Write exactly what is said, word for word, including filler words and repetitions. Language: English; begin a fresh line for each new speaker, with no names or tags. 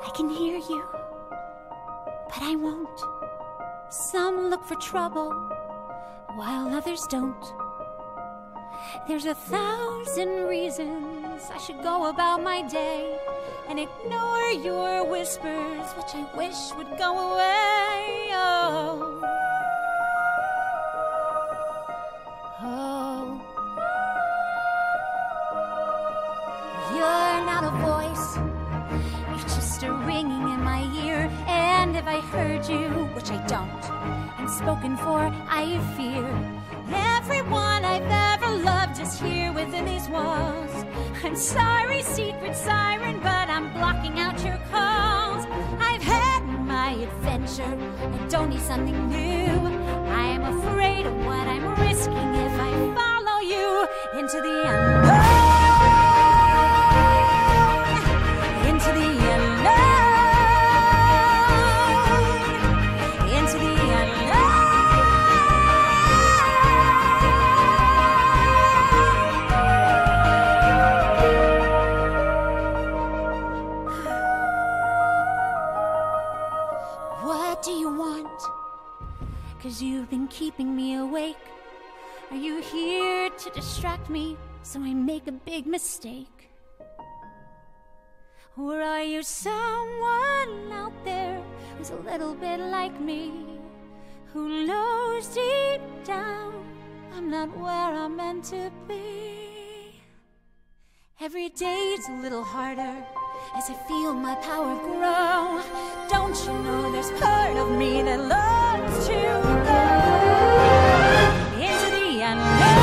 I can hear you, but I won't. Some look for trouble, while others don't. There's a thousand reasons I should go about my day and ignore your whispers, which I wish would go away. Oh, oh. You're not a voice, you're just a ringing in my ear. And if I heard you, which I don't, and spoken for, I fear. Everyone I've ever loved is here within these walls. I'm sorry, secret siren, but I'm blocking out your calls. I've had my adventure, I don't need something new. I am afraid of what I'm risking if I follow you into the unknown. Into the unknown. Into the unknown. What do you want? 'Cause you've been keeping me awake. Are you here to distract me so I make a big mistake? Or are you someone out there who's a little bit like me, who knows deep down I'm not where I'm meant to be? Every day's a little harder as I feel my power grow. Don't you know there's part of me that loves to go into the unknown?